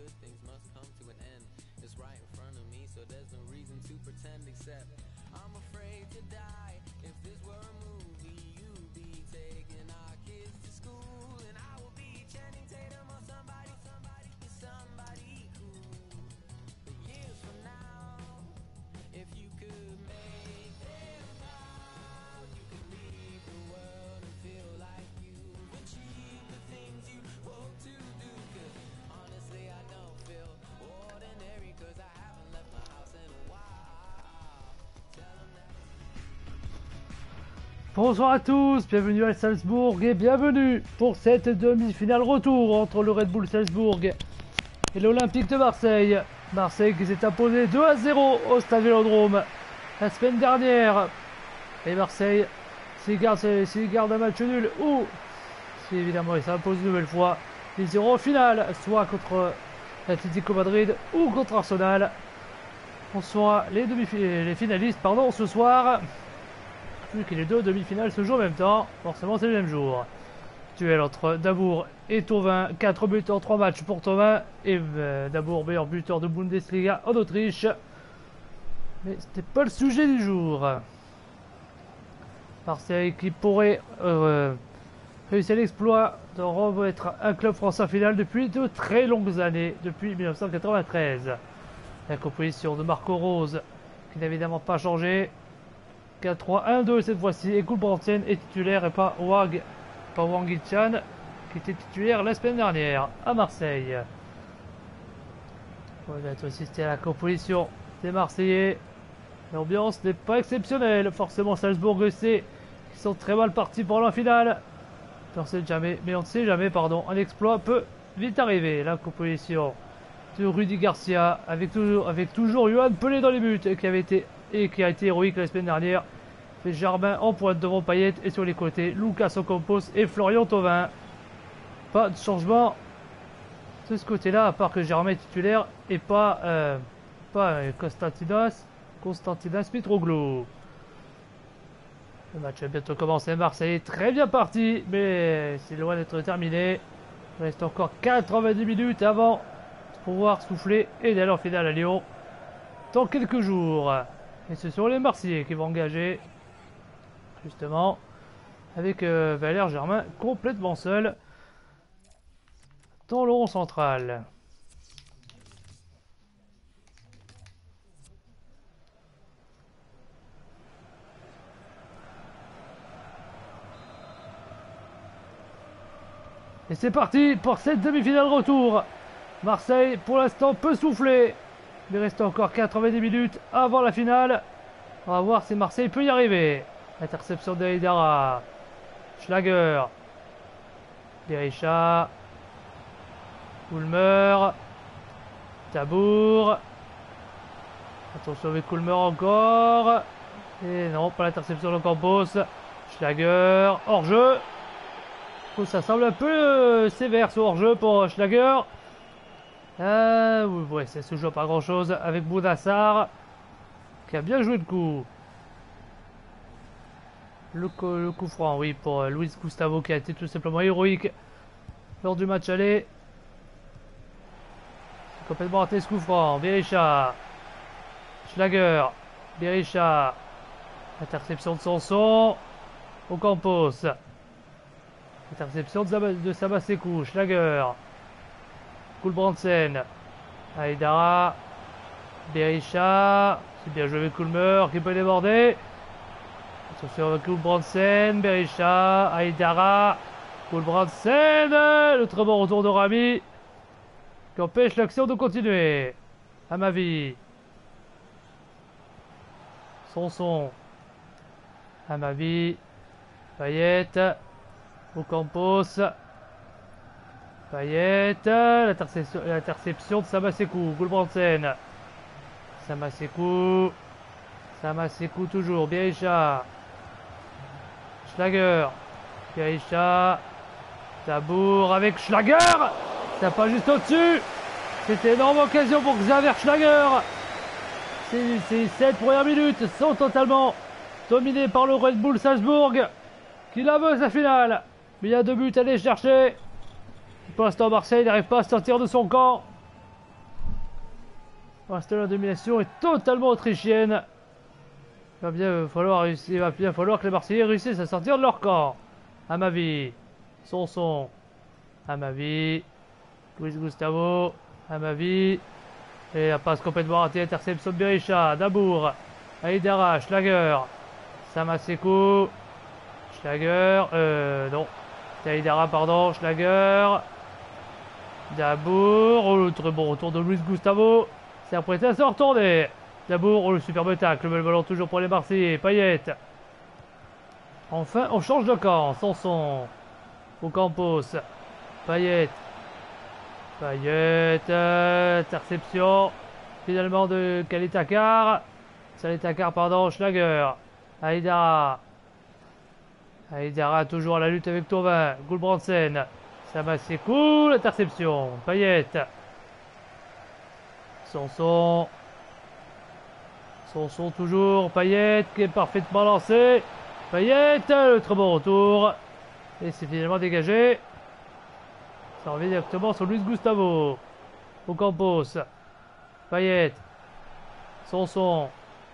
Bonsoir à tous, bienvenue à Salzbourg et bienvenue pour cette demi-finale retour entre le Red Bull Salzbourg et l'Olympique de Marseille. Marseille qui s'est imposé 2-0 au Stade Vélodrome la semaine dernière. Et Marseille, s'il garde un match nul ou si évidemment il s'impose une nouvelle fois, ils iront en finale, soit contre l'Atlético Madrid ou contre Arsenal. On sera les finalistes ce soir. Vu que les deux demi-finales se jouent en même temps, forcément c'est le même jour. Duel entre Dabour et Thauvin, 4 buts en 3 matchs pour Thauvin et Dabour meilleur buteur de Bundesliga en Autriche. Mais c'était pas le sujet du jour. Marseille qui pourrait réussir l'exploit de remettre un club français en finale depuis de très longues années, depuis 1993. La composition de Marco Rose qui n'a évidemment pas changé. 4-3-1-2 cette fois-ci, et Gulbrandsen est titulaire et pas Wang Hee-chan qui était titulaire la semaine dernière à Marseille. On va assister à la composition des Marseillais. L'ambiance n'est pas exceptionnelle, forcément Salzbourg sait qu'ils sont très mal partis pour la finale. On ne sait jamais, un exploit peut vite arriver. La composition de Rudy Garcia avec toujours Yoann Pelé dans les buts qui a été héroïque la semaine dernière. Fait Germain en pointe devant Payet et sur les côtés Lucas Ocampos et Florian Thauvin. Pas de changement de ce côté-là à part que Germain est titulaire et pas Konstantinos Mitroglou. Le match va bientôt commencer. Marseille est très bien parti mais c'est loin d'être terminé. Il reste encore 90 minutes avant de pouvoir souffler et d'aller en finale à Lyon dans quelques jours. Et ce sont les Marseillais qui vont engager, justement, avec Valère Germain complètement seul dans le rond central. Et c'est parti pour cette demi-finale retour. Marseille, pour l'instant, peut souffler. Il reste encore 90 minutes avant la finale. On va voir si Marseille peut y arriver. Interception de Haidara. Schlager. Berisha. Coulmer. Dabour. Attention avec Coulmer encore. Et non, pas l'interception de Campos. Schlager. Hors-jeu. Ça semble un peu sévère ce hors-jeu pour Schlager. Ouais, ça se joue pas grand chose avec Boudassar qui a bien joué le coup. Le coup franc, oui, pour Luis Gustavo qui a été tout simplement héroïque lors du match aller. C'est complètement raté ce coup franc. Berisha, Schlager, Berisha, interception de Sanson, Ocampos, interception de Samasekou, Schlager. Gulbrandsen, Haidara, Berisha, c'est bien joué avec Coulmer qui peut déborder. Attention avec Gulbrandsen, Berisha, Haidara, Gulbrandsen, le très bon retour de Rami qui empêche l'action de continuer. Amavi, Sanson, Amavi, Payet, Ocampos. Payet, l'interception de Samasekou, Gulbrandsen, Samasekou toujours, Berisha, Schlager, Berisha, Dabour avec Schlager, ça pas juste au-dessus, c'était une énorme occasion pour Xaver Schlager. Ces 7 premières minutes sont totalement dominées par le Red Bull Salzbourg qui la veut sa finale, mais il y a 2 buts à aller chercher. Pour l'instant, Marseille n'arrive pas à sortir de son camp. Pour l'instant, la domination est totalement autrichienne. Il va bien falloir que les Marseillais réussissent à sortir de leur camp. À ma vie. Sanson. À ma vie. Luis Gustavo. À ma vie. Et la passe complètement ratée. Interception de Berisha. Dabour. Aïdara. Schlager. Samasekou. Schlager. Non. C'est Aïdara, pardon. Schlager. Dabour. Oh, le très bon retour de Luis Gustavo. C'est apprêté à se retourner. Dabour, oh, le superbe tacle, le ballon toujours pour les Marseillais. Payet. Enfin, on change de camp. Sanson. Ocampos. Payet. Payet. Interception. Finalement de Kalitakar. Salitakar, pardon. Schlager. Aïdara. Aïdara toujours à la lutte avec Thauvin. Gulbrandsen. Samasekou. L'interception. Payet. Sanson. Sanson toujours. Payet qui est parfaitement lancé. Payet. Le très bon retour. Et c'est finalement dégagé. Ça revient directement sur Luis Gustavo. Ocampos. Payet. Sanson.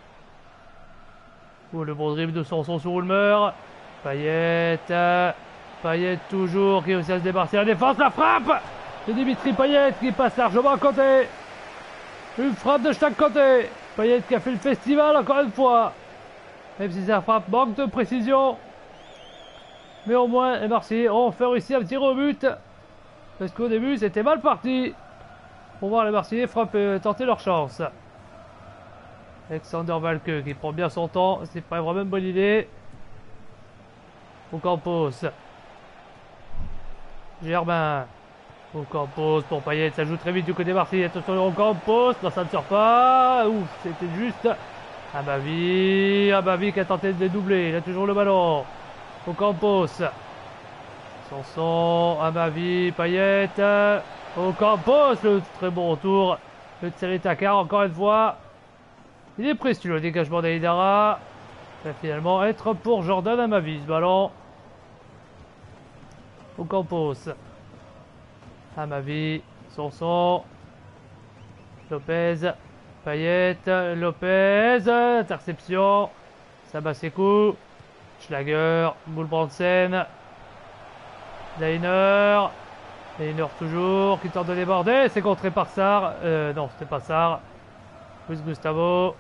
Oh, le bon dribble de Sanson sur Ulmer. Payet. Payet toujours qui réussit à se débarrasser la défense. La frappe de Dimitri Payet qui passe largement à côté. Une frappe de chaque côté. Payet qui a fait le festival encore une fois. Même si sa frappe manque de précision. Mais au moins les Marseillais ont fait réussir un tir au but. Parce qu'au début c'était mal parti. Pour voir les Marseillais tenter leur chance. Alexander Valque qui prend bien son temps. C'est pas vraiment une bonne idée. Ocampos. Germain. Ocampos pour Payet, ça joue très vite du côté Marseillais. Attention Ocampos, non ça ne sort pas. Ouf, c'était juste. Abavi qui a tenté de doubler. Il a toujours le ballon. Ocampos. Sanson, Abavi, Payet. Ocampos, le très bon retour. Le Tseritakar encore une fois. Il est précieux le dégagement d'Aïdara. Ça va finalement être pour Jordan Amavi ce ballon. Ocampos. Amavi, Sanson, Lopez, Payet, Lopez, interception, Samasekou, Schlager, Gulbrandsen, Leiner toujours qui tente de déborder, c'est contré par Sarr, non c'était pas Sarr, Luis Gustavo,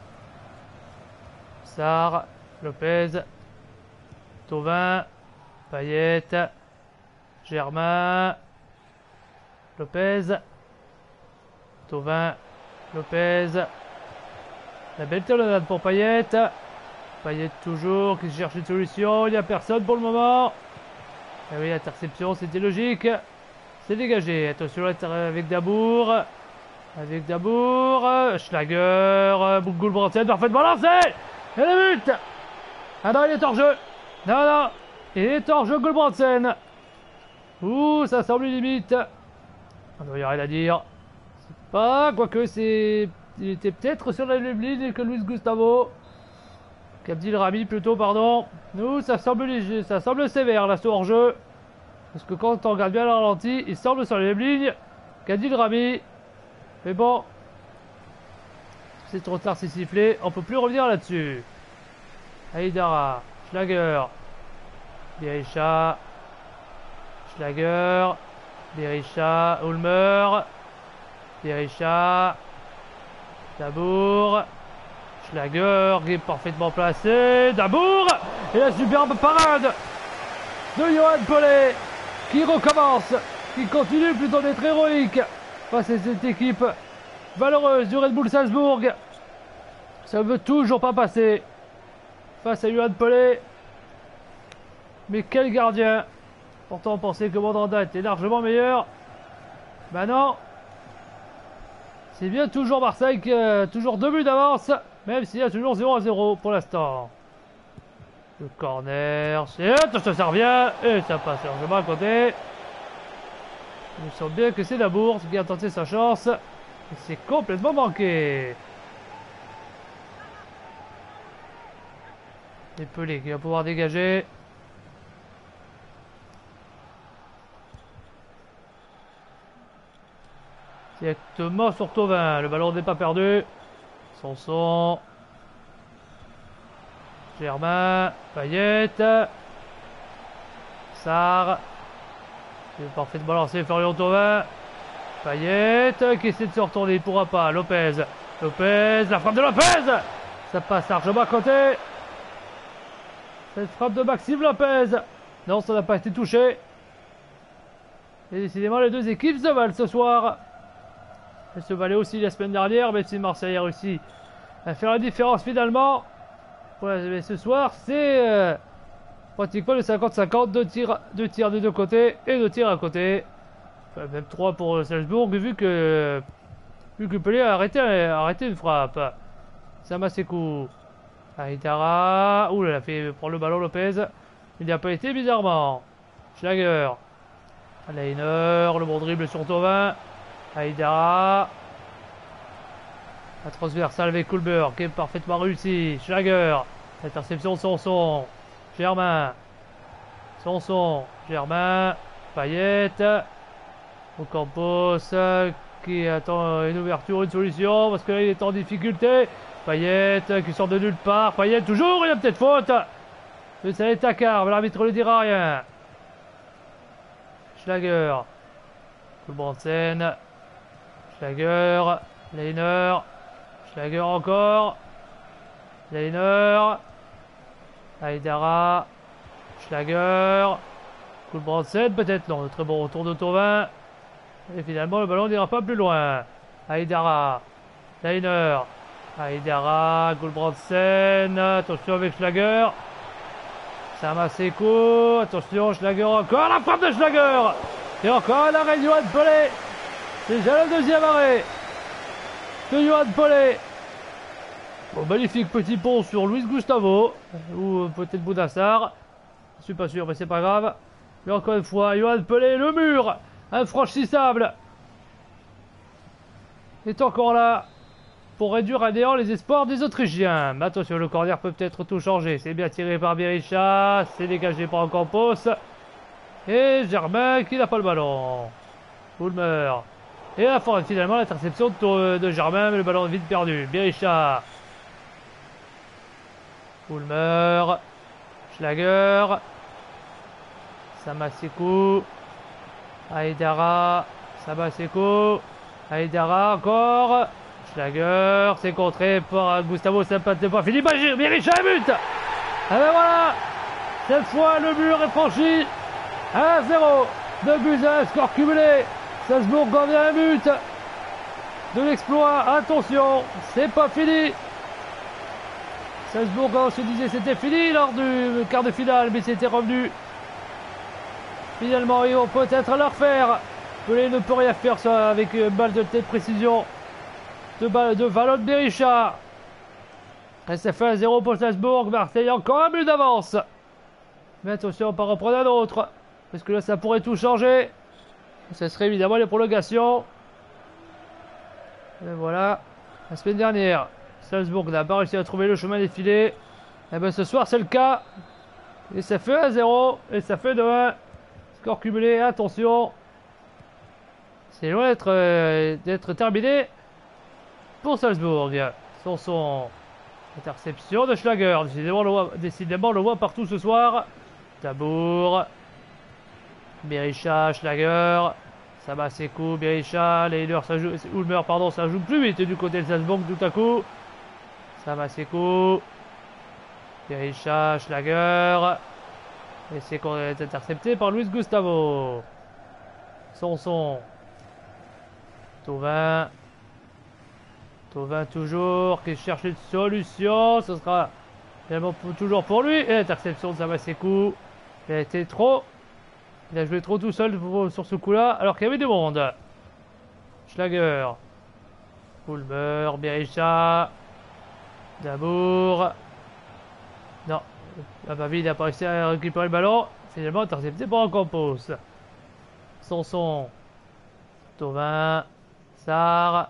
Sarr, Lopez, Thauvin, Payet, Germain, Lopez, Thauvin, Lopez, la belle talonnade pour Payet. Payet toujours qui cherche une solution, il n'y a personne pour le moment. Et oui, l'interception, c'était logique. C'est dégagé, attention avec Dabour. Avec Dabour, Schlager, Gulbrandsen, parfaitement lancé. Et le but. Ah non, il est hors jeu. Non, il est hors jeu Gulbrandsen. Ouh, ça semble limite. Il n'y a rien à dire. C'est pas, quoique c'est. Il était peut-être sur la même ligne que Luis Gustavo. Abdil Rami plutôt, pardon. Nous, ça semble léger, ça semble sévère là ce hors-jeu. Parce que quand on regarde bien le ralenti, il semble sur la même ligne qu'Abdil Rami. Mais bon. C'est trop tard, c'est sifflé. On peut plus revenir là-dessus. Aïdara, Schlager, Berisha, Schlager. Berisha, Ulmer, Berisha, Dabour, Schlager qui est parfaitement placé, Dabour, et la superbe parade de Yoann Pelé qui recommence, qui continue plutôt d'être héroïque face à cette équipe valeureuse du Red Bull Salzbourg. Ça ne veut toujours pas passer face à Yoann Pelé, mais quel gardien! Pourtant on pensait que Mandanda était largement meilleur. Bah non. C'est bien toujours Marseille qui a toujours 2 buts d'avance. Même s'il y a toujours 0-0 pour l'instant. Le corner. Ça revient. Et ça passe largement à côté. Il me semble bien que c'est la bourse qui a tenté sa chance. Et c'est complètement manqué. Et Pelé qui va pouvoir dégager. directement sur Thauvin. Le ballon n'est pas perdu. Sanson. Germain. Payet. Sarr. Il est parfaitement lancé Florian Thauvin. Payet qui essaie de se retourner. Il ne pourra pas. Lopez. Lopez. La frappe de Lopez. Ça passe largement à côté. Cette frappe de Maxime Lopez. Non, ça n'a pas été touché. Et décidément, les deux équipes se valent ce soir. Elles se valaient aussi la semaine dernière, même si Marseille a réussi à faire la différence finalement. Voilà, mais ce soir, c'est pratiquement le 50-50, deux tirs de deux côtés et deux tirs à côté. Enfin, même 3 pour Salzbourg, vu que Pelé a arrêté une frappe. Samasekou. Aïdara. Ouh, il a fait prendre le ballon Lopez. Il n'y a pas été bizarrement. Schlager. Leiner, le bon dribble sur Thauvin. Aïdara. La transversale avec Kulber qui est parfaitement réussi. Schlager. Interception de Sanson. Germain. Sanson. Germain. Payet. Ocampos qui attend une ouverture, une solution parce que là il est en difficulté. Payet qui sort de nulle part. Payet toujours, il y a peut-être faute. Mais ça est Takar, mais l'arbitre ne dira rien. Schlager. Kulbransen. Schlager. Leiner. Schlager encore. Leiner. Aïdara. Schlager. Kulbransen peut-être, non, très bon retour de Thauvin. Et finalement le ballon n'ira pas plus loin. Aïdara. Leiner. Aïdara. Kulbransen. Attention avec Schlager. Samasekou. Attention, Schlager encore. La frappe de Schlager. Et encore un arrêt de Yoann Pelé. C'est déjà le deuxième arrêt de Yoann Pelé. Bon, magnifique petit pont sur Luis Gustavo. Ou peut-être Boudassar. Je suis pas sûr, mais c'est pas grave. Mais encore une fois, Yoann Pelé, le mur infranchissable est encore là pour réduire à néant les espoirs des Autrichiens. Mais attention, le corner peut peut-être tout changer. C'est bien tiré par Berisha, c'est dégagé par Ocampos. Et Germain qui n'a pas le ballon. Ulmer. Et là, finalement, l'interception de Germain, mais le ballon est vite perdu. Berisha. Ulmer. Schlager. Samasekou. Aïdara. Samasekou. Aïdara encore. Schlager. C'est contré par Gustavo. Ça n'est pas fini. Berisha but. Et ben voilà. Cette fois, le mur est franchi. 1-0. 2 buts à 1, score cumulé. Salzbourg gagne un but de l'exploit. Attention, c'est pas fini. Salzbourg, on se disait c'était fini lors du quart de finale, mais c'était revenu. Finalement, ils vont peut-être leur faire. Pelé ne peut rien faire ça avec une balle de tête précision de Valon Berisha. Et ça fait 1-0 pour Salzbourg. Marseille encore un but d'avance. Mais attention, on va en reprendre un autre. Parce que là, ça pourrait tout changer. Ce serait évidemment les prolongations. Et voilà. La semaine dernière, Salzbourg n'a pas réussi à trouver le chemin des filets. Et bien ce soir, c'est le cas. Et ça fait 1-0. Et ça fait 2-1. Score cumulé. Attention. C'est loin d'être terminé pour Salzbourg. Sanson. Interception de Schlager. Décidément, on le voit partout ce soir. Tabour. Berisha, Schlager. Samasekou, Berisha. Leiner, ça joue. Ulmer, pardon, ça joue plus vite du côté de Salzbourg tout à coup. Samasekou. Berisha, Schlager. Et c'est intercepté par Luis Gustavo. Sanson. Thauvin. Thauvin toujours qui cherche une solution. Ce sera finalement toujours pour lui. Et l'interception de Samasekou. Il a été trop. Il a joué trop tout seul sur ce coup-là, alors qu'il y avait du monde. Schlager. Ulmer, Berisha. Dabour. Non. Babi n'a pas réussi à récupérer le ballon. Finalement, intercepté par Ocampos. Sanson. Thauvin. Sarr.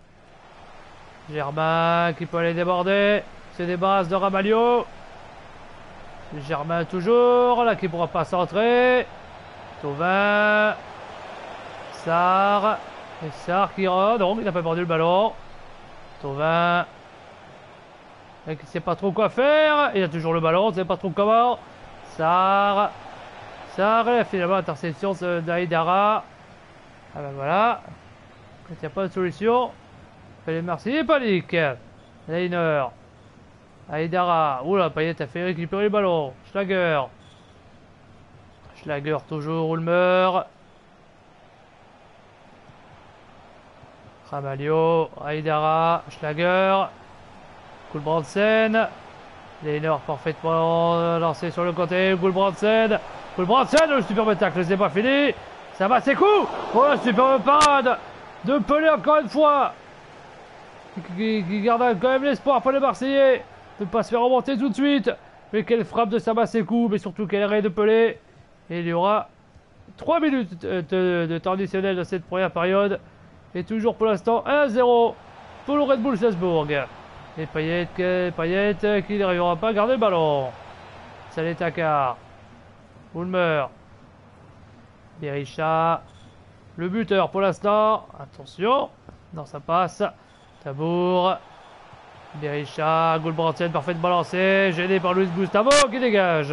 Germain qui peut aller déborder. Se débarrasse de Ramalho. Germain toujours. Là qui ne pourra pas centrer. Thauvin. Sarr. Et Sarr qui rentre, donc il n'a pas perdu le ballon. Thauvin. Il ne sait pas trop quoi faire. Il a toujours le ballon, il ne sait pas trop comment. Sarr. Sarr, finalement, interception d'Aïdara. Ah ben voilà. Quand il n'y a pas de solution, les Marseillais paniquent. Leiner. Aïdara. Oula, Payet a fait récupérer le ballon. Schlager. Schlager toujours, Ulmer. Ramalho, Aïdara, Schlager. Gulbrandsen. Leiner parfaitement lancé sur le côté. Gulbrandsen. Gulbrandsen, le superbe tacle, c'est pas fini. Ça va, c'est coup. Oh, la superbe parade de Pelé encore une fois. Qui garde quand même l'espoir pour les Marseillais de ne pas se faire remonter tout de suite. Mais quelle frappe de Samasekou, mais surtout quel arrêt de Pelé. Et il y aura 3 minutes de temps additionnel dans cette première période. Et toujours pour l'instant 1-0 pour le Red Bull Salzbourg. Et Payet qui n'arrivera pas à garder le ballon. Salé Takar. Ulmer. Berisha. Le buteur pour l'instant. Attention. Non, ça passe. Tabour. Berisha. Gulbrandsen parfaitement lancé. Gêné par Luis Gustavo qui dégage.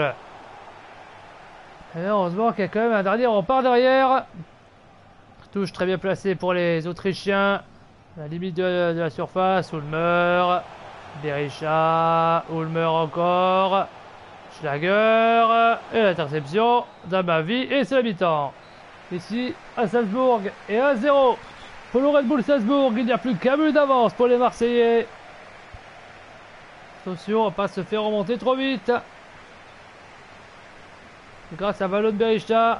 Et heureusement qu'il y a quand même un dernier rempart derrière. Touche très bien placée pour les Autrichiens. À la limite de la surface. Ulmer. Berisha. Ulmer encore. Schlager. Et l'interception d'Amavi. Et c'est la mi-temps. Ici à Salzbourg. Et 1-0 pour le Red Bull Salzbourg. Il n'y a plus qu'un but d'avance pour les Marseillais. Attention, on va pas se faire remonter trop vite. Grâce à Valon Berisha.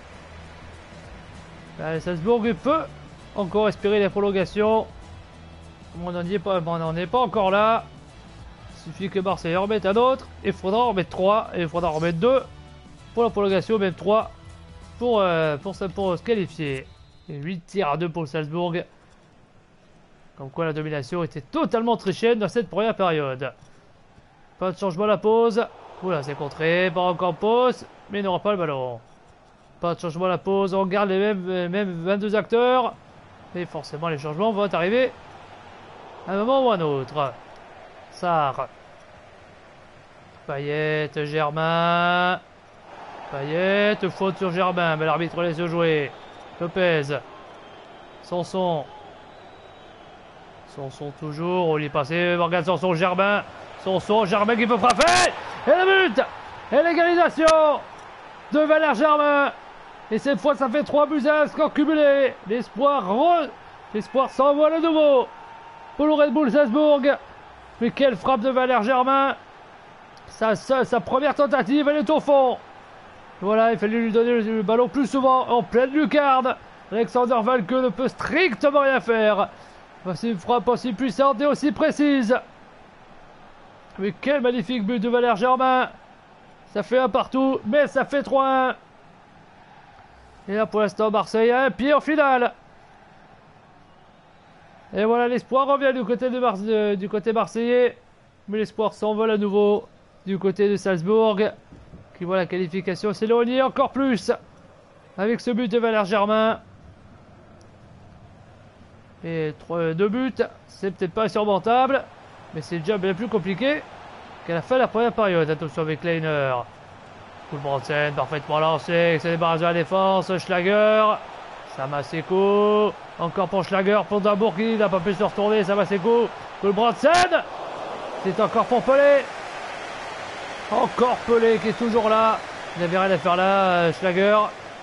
Salzbourg peut encore espérer les prolongations. On n'en est pas encore là. Il suffit que Marseille en remette un autre. Il faudra en remettre 3. Et il faudra en remettre 2 pour la prolongation, même 3 pour se qualifier. Et 8 tirs à 2 pour le Salzbourg. Comme quoi la domination était totalement trichienne dans cette première période. Pas de changement à la pause. Oula, c'est contré par encore pause. Mais il n'aura pas le ballon. Pas de changement à la pause. On garde les mêmes 22 acteurs. Et forcément, les changements vont arriver à un moment ou à un autre. Sarr. Payet, Germain. Payet, faute sur Germain. Mais l'arbitre laisse jouer. Lopez. Sanson. Sanson toujours. On y est passé. Morgan Sanson, Germain. Sanson, Germain qui peut frapper. Et le but. Et l'égalisation de Valère Germain. Et cette fois, ça fait 3 buts à 1 score cumulé. L'espoir s'envole à nouveau pour le Red Bull Salzbourg. Mais quelle frappe de Valère Germain. Sa première tentative, elle est au fond. Voilà, il fallait lui donner le ballon plus souvent en pleine lucarne. Alexander Valke ne peut strictement rien faire. Voici une frappe aussi puissante et aussi précise. Mais quel magnifique but de Valère Germain. Ça fait un partout, mais ça fait 3-1. Et là pour l'instant Marseille a un pied en finale. Et voilà, l'espoir revient du côté marseillais. Mais l'espoir s'envole à nouveau du côté de Salzbourg. Qui voit la qualification s'éloigner encore plus. Avec ce but de Valère Germain. Et 2 buts, c'est peut-être pas insurmontable. Mais c'est déjà bien plus compliqué qu'à la fin de la première période. Attention avec Leiner. Gulbrandsen parfaitement lancé. C'est débarrassé de la défense. Schlager. Samasekou. Encore pour Schlager. Pour Dabour qui n'a pas pu se retourner. Samasekou. Gulbrandsen. C'est encore pour Pelé. Encore Pelé qui est toujours là. Il n'avait rien à faire là. Schlager.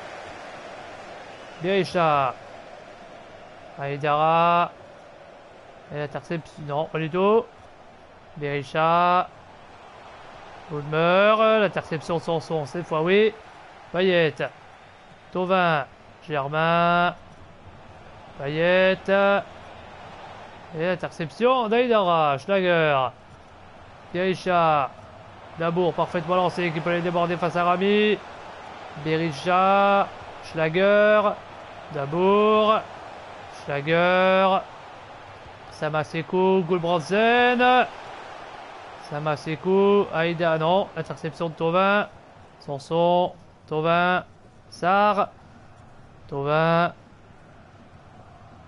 Berisha. Aïdara. Et l'interception. Non, pas du tout. Berisha. Ulmer. L'interception de Sanson. Cette fois, oui. Payet. Thauvin. Germain. Payet. Et l'interception d'Aïdara. Schlager. Berisha. Dabour parfaitement lancé qui peut aller déborder face à Rami. Berisha. Schlager. Dabour. Schlager. Samasekou. Gulbrandsen. Samasekou. Aïda. Non. Interception de Thauvin. Sanson. Thauvin. Sarr. Thauvin.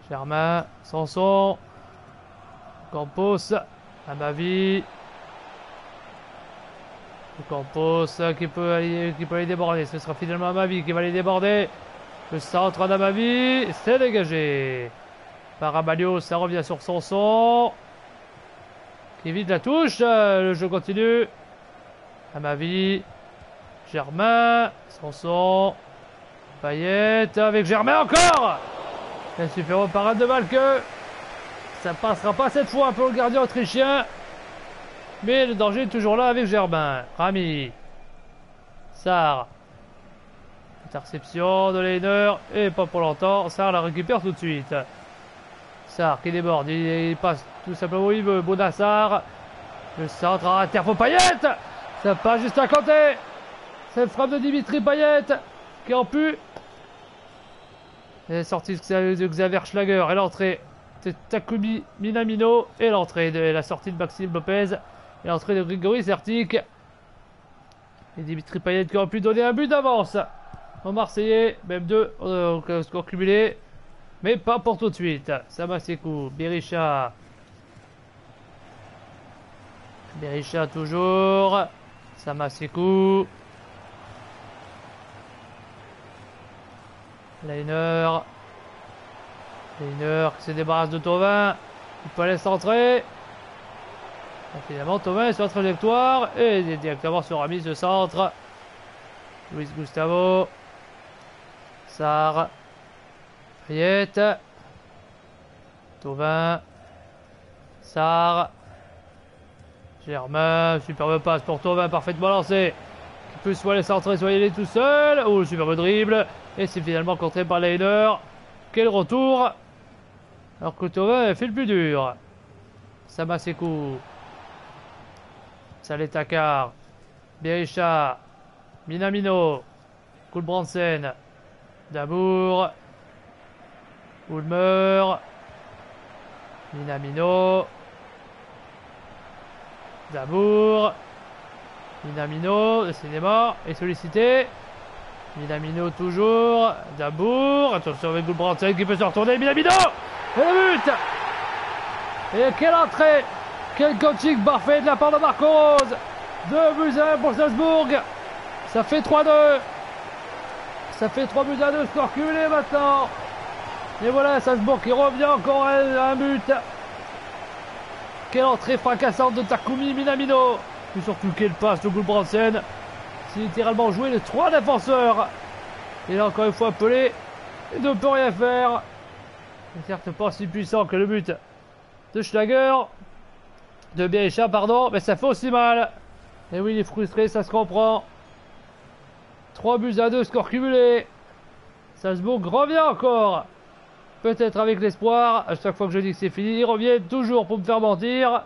Germain, Sanson, Campos, Amavi. Campos qui peut aller déborder. Ce sera finalement Amavi qui va aller déborder. Le centre d'Amavi, c'est dégagé. Par Ramalho, ça revient sur Sanson. Qui évite la touche. Le jeu continue. Amavi. Germain. Sanson. Payet avec Germain encore. Un super parade de Malque. Ça passera pas cette fois pour le gardien autrichien. Mais le danger est toujours là avec Germain. Rami. Sarr. Interception de Lehner. Et pas pour longtemps. Sarr la récupère tout de suite. Sarr qui déborde. Il passe tout simplement où il veut. Bonassar. Le centre à terre pour Payet. Ça passe juste à côté. Cette frappe de Dimitri Payet. Qui en pu. Et sortie de Xavier Schlager. Et l'entrée de Takumi Minamino. Et l'entrée de la sortie de Maxime Lopez. Et l'entrée de Grigori Sertic. Et Dimitri Payet qui aurait pu donner un but d'avance aux Marseillais. Même deux score cumulé. Mais pas pour tout de suite. Samasekou, Berisha. Berisha toujours. Samasekou. Lehner. Lehner qui se débarrasse de Thauvin. Il peut aller centrer. Finalement, Thauvin est sur la trajectoire. Et directement sur Rami ce centre. Luis Gustavo. Sarr. Payet. Thauvin. Sarr. Germain. Superbe passe pour Thauvin, parfaitement lancé. Qui peut soit les centrer, soit y aller tout seul. Oh, le superbe dribble. Et c'est finalement contré par Lehner. Quel retour. Alors que Thauvin fait le plus dur. Samasekou. Salé Takar. Berisha. Minamino. Kulbrandsen. Dabour. Ulmer. Minamino. Dabour. Minamino, décidément, est sollicité. Minamino toujours. Dabour. Attention avec Gulbrandsen qui peut se retourner. Minamino. Et le but. Et quelle entrée. Quel coaching parfait de la part de Marco Rose. 2-1 pour Salzbourg. Ça fait 3-2. Ça fait 3-2, score cumulé maintenant. Et voilà Salzbourg qui revient encore à un but. Quelle entrée fracassante de Takumi Minamino. Et surtout quelle passe de Gulbrandsen. C'est littéralement joué les 3 défenseurs. Il a encore une fois appelé. Il ne peut rien faire. Il n'est certes pas si puissant que le but de Schlager. De Berisha, pardon. Mais ça fait aussi mal. Et oui, il est frustré, ça se comprend. 3-2, score cumulé. Salzbourg revient encore. Peut-être avec l'espoir. À chaque fois que je dis que c'est fini, ils reviennent toujours pour me faire mentir.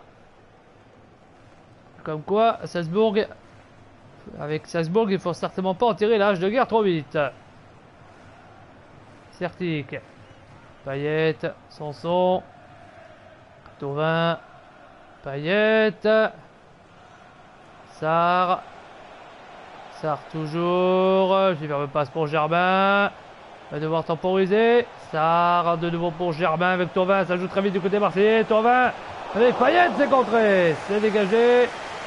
Comme quoi, Salzbourg, avec Salzbourg, il ne faut certainement pas en tirer l'âge de guerre trop vite. Sertic, Payet, Sanson, Thauvin, Payet, Sarr, Sarr toujours, j'ai fait le passe pour Germain, va devoir temporiser, Sarr de nouveau pour Germain avec Thauvin, ça joue très vite du côté marseillais, Thauvin avec Payet, c'est contré, c'est dégagé.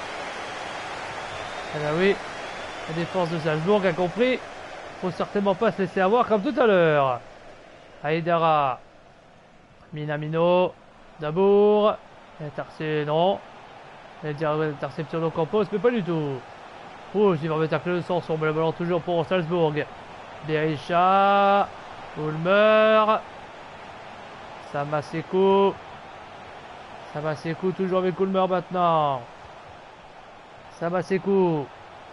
Eh bien oui, la défense de Salzbourg a compris. Faut certainement pas se laisser avoir comme tout à l'heure. Aïdara, Minamino, Dabour, non. Interception de Campos, mais pas du tout. Oh, il va mettre un clé de sens sur le ballon toujours pour Salzbourg. Berisha, Ulmer, Samasekou. Samasekou toujours avec Ulmer maintenant. Samasekou.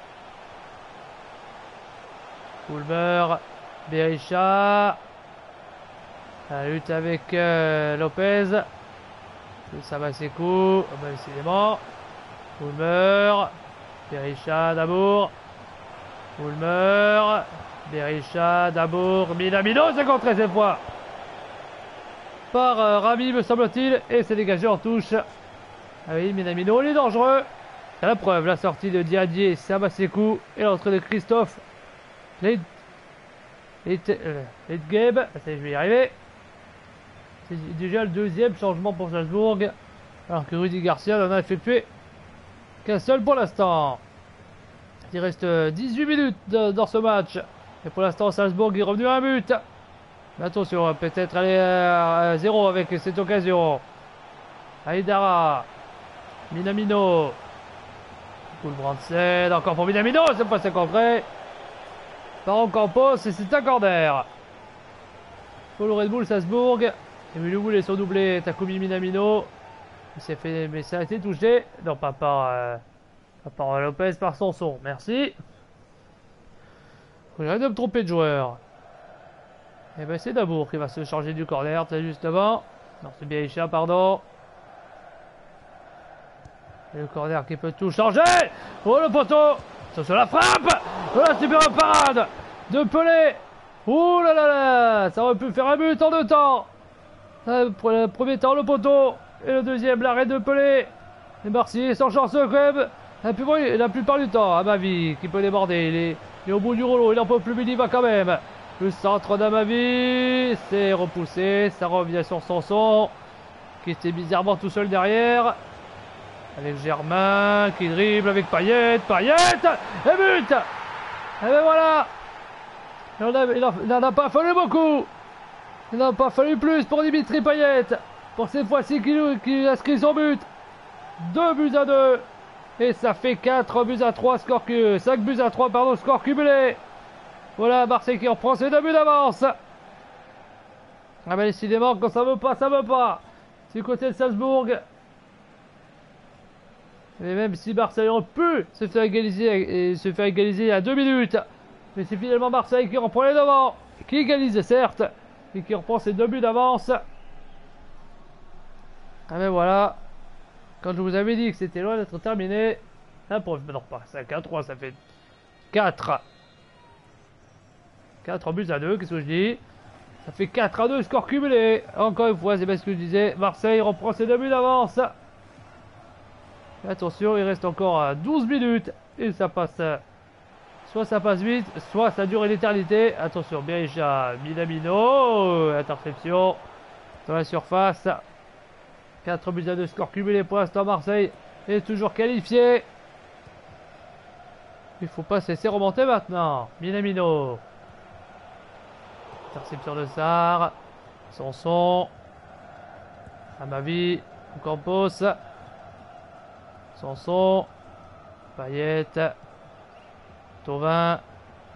Ulmer. Berisha. La lutte avec Lopez. Samasekou. Oh ben, décidément. Ulmer. Berisha. Dabour. Ulmer. Berisha. Dabour. Minamino. C'est contré cette fois. Par Rami me semble-t-il. Et c'est dégagé en touche. Ah oui, Minamino, il est dangereux. C'est la preuve, la sortie de Diadier, Samasekou et l'entrée de Christophe Leitgeb. Je vais y arriver. C'est déjà le deuxième changement pour Salzbourg. Alors que Rudy Garcia n'en a effectué qu'un seul pour l'instant. Il reste 18 minutes dans ce match. Et pour l'instant, Salzbourg est revenu à un but. Mais attention, peut-être aller à 0 avec cette occasion. Aïdara. Minamino. Goulbrandsen. Encore pour Minamino. C'est pas concret. Par Campos et c'est un corner. Pour le Red Bull Salzbourg. Emilio voulait son doublé. Takumi Minamino. Mais ça a été touché. Non, pas par Lopez, par Sanson. Merci. J'arrête de me tromper de joueur. Et ben c'est Dabour qui va se charger du corner, c'est justement. Non, c'est Biaïcha, pardon. Et le corner qui peut tout changer. Oh le poteau. Attention la frappe. Oh la super parade de Pelé. Oh là là là. Ça aurait pu faire un but en 2 temps. Pour le premier temps, le poteau. Et le deuxième, l'arrêt de Pelé. Les Marseillais sont chanceux quand même. La plupart du temps, Amavi qui peut déborder. Il est au bout du rouleau, il en peut plus, mais il y va quand même. Le centre d'Amavi, c'est repoussé, ça revient sur Sanson, qui était bizarrement tout seul derrière. Avec Germain, qui dribble avec Payet, et but. Et ben voilà. Il n'en a pas fallu beaucoup. Il n'en a pas fallu plus pour Dimitri Payet. Pour cette fois-ci qu'il inscrit son but. 2 buts à 2. Et ça fait 4 buts à 3, 5 buts à 3, pardon, score cumulé. Voilà, Marseille qui reprend ses 2 buts d'avance. Ah ben décidément, quand ça veut pas, ça veut pas. C'est du côté de Salzbourg. Et même si Marseille aurait pu se faire égaliser à 2 minutes. Mais c'est finalement Marseille qui reprend les devants. Qui égalise certes, mais qui reprend ses 2 buts d'avance. Ah ben voilà. Quand je vous avais dit que c'était loin d'être terminé. Non pas 5 à 3, ça fait 4. 4 buts à 2, qu'est-ce que je dis? Ça fait 4 à 2, score cumulé. Encore une fois, c'est bien ce que je disais. Marseille reprend ses 2 buts d'avance. Attention, il reste encore 12 minutes. Et ça passe. Soit ça passe vite, soit ça dure une éternité. Attention, Berisha, Minamino. Interception dans la surface. 4 buts à 2, score cumulé pour l'instant. Marseille est toujours qualifié. Il faut pas se laisser remonter maintenant. Minamino. Interception de Sarr. Sanson. Amavi. Campos. Sanson. Payet. Thauvin.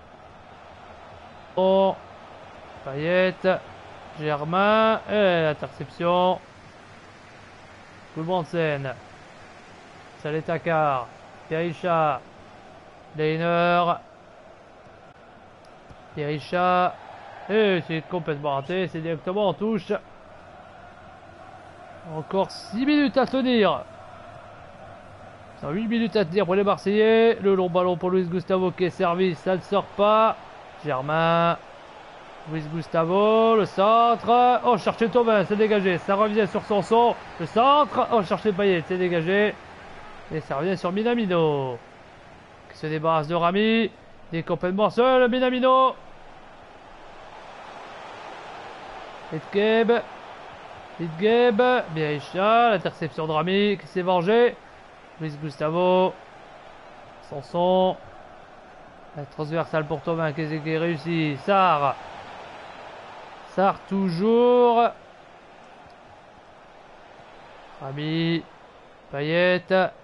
Oh. Payet. Germain. Et l'interception. Goulbrandsen. Saletakar. Berisha. Leiner. Berisha. Et c'est complètement raté. C'est directement en touche. Encore 6 minutes à tenir. 8 minutes à tenir pour les Marseillais. Le long ballon pour Luis Gustavo qui est servi. Ça ne sort pas. Germain. Luis Gustavo. Le centre. Oh, chercher Thauvin. C'est dégagé. Ça revient sur Sanson. Le centre. Oh, chercher Payet. C'est dégagé. Et ça revient sur Minamino. Qui se débarrasse de Rami. Il est complètement seul. Minamino. Edgeb. Berisha. L'interception de Rami qui s'est vengé. Luis Gustavo. Sanson. La transversale pour Thauvin qui est réussi. Sarr. Sarr toujours. Rami. Payet.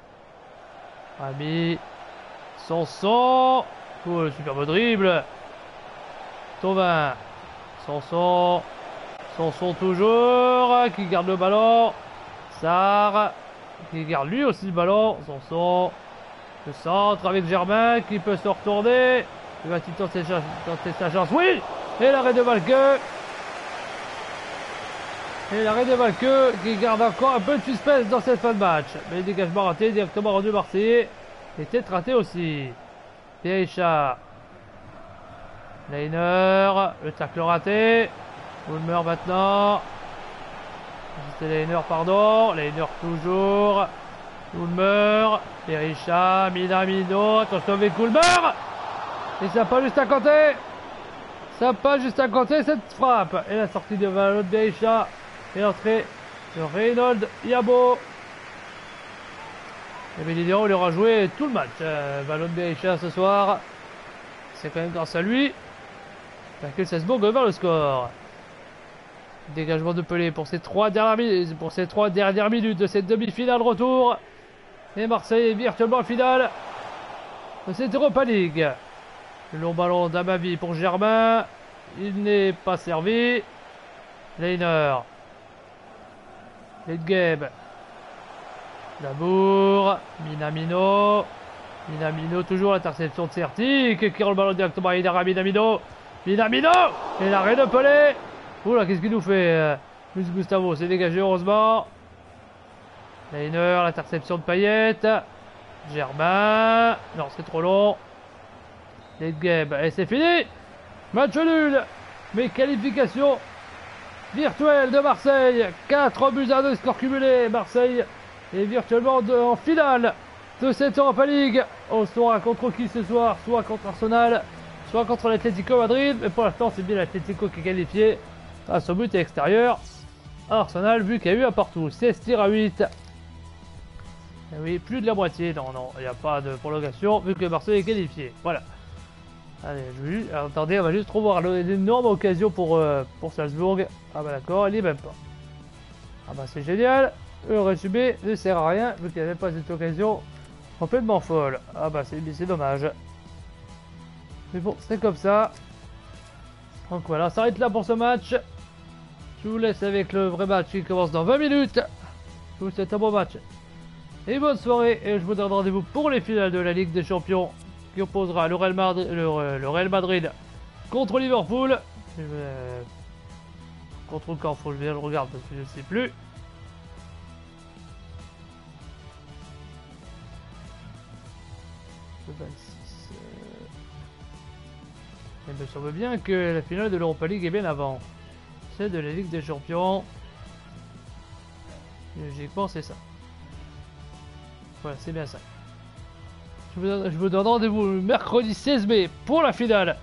Rami. Sanson. Oh, le superbe dribble. Thauvin. Sanson. Sanson toujours. Qui garde le ballon. Sarr. Qui garde lui aussi le ballon. Sanson. Le centre avec Germain qui peut se retourner. Il va tenter sa chance. Oui. Et l'arrêt de Valqueux. Qui garde encore un peu de suspense dans cette fin de match. Mais le dégagement raté directement rendu Marseillais. Était raté aussi. Berisha. Leiner. Le tacle raté. Ulmer maintenant. C'était Leiner, pardon. Leiner toujours. Ulmer. Berisha. Minamino. Attention avec Ulmer. Et ça n'a pas juste à compter. Ça n'a pas juste à compter cette frappe. Et la sortie de Berisha. Et l'entrée de Reynold Yabo. Et bien Diderot, il aura joué tout le match. Ballon de Berisha ce soir. C'est quand même grâce à lui que Salzbourg vers le score. Dégagement de Pelé pour ces 3 dernières minutes de cette demi-finale retour. Et Marseille est virtuellement en finale de cette Europa League. Le long ballon d'Amavi pour Germain. Il n'est pas servi. Leiner. Ledgeb. Labour. Minamino. Minamino, toujours l'interception de Certic qui rend le ballon directement à Idara Minamino. Minamino. Et l'arrêt de Pelé. Oula, qu'est-ce qu'il nous fait Luis Gustavo s'est dégagé heureusement. Leiner, l'interception de Payet. Germain. Non, c'est trop long. Ledgeb. Et c'est fini. Match nul. Mais qualification virtuelle de Marseille. 4 buts à 2 score cumulé. Marseille est virtuellement en finale de cette Europa League. On sera contre qui ce soir? Soit contre Arsenal, soit contre l'Atlético Madrid. Mais pour l'instant, c'est bien l'Atlético qui est qualifié à son but extérieur. Arsenal, vu qu'il y a eu un partout. 16 tirs à 8. Et oui, plus de la moitié. Non, il n'y a pas de prolongation vu que Marseille est qualifié. Voilà. Allez, attendez, on va juste revoir l'énorme occasion pour Salzbourg. Ah bah d'accord, il n'y est même pas. Ah bah c'est génial. Le résumé ne sert à rien vu qu'il n'y avait pas cette occasion complètement folle. Ah bah c'est dommage. Mais bon, c'est comme ça. Donc voilà, ça s'arrête là pour ce match. Je vous laisse avec le vrai match qui commence dans 20 minutes. Je vous souhaite un bon match et bonne soirée. Et je vous donne rendez-vous pour les finales de la Ligue des Champions qui opposera le Real Madrid contre Liverpool. Contre quand faut que je le regarde parce que je ne sais plus. Le 26. Il me semble bien que la finale de l'Europa League est bien avant. Celle de la Ligue des Champions. Logiquement, c'est ça. Voilà, c'est bien ça. Je vous donne rendez-vous le mercredi 16 mai pour la finale.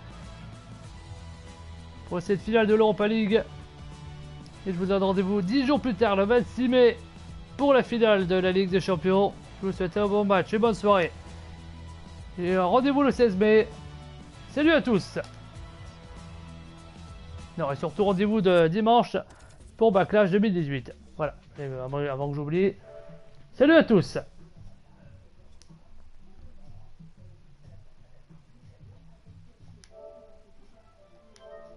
Pour cette finale de l'Europa League. Et je vous donne rendez-vous 10 jours plus tard, le 26 mai, pour la finale de la Ligue des Champions. Je vous souhaite un bon match et bonne soirée. Et rendez-vous le 16 mai. Salut à tous. Non, et surtout rendez-vous de dimanche pour Backlash 2018. Voilà, avant que j'oublie. Salut à tous.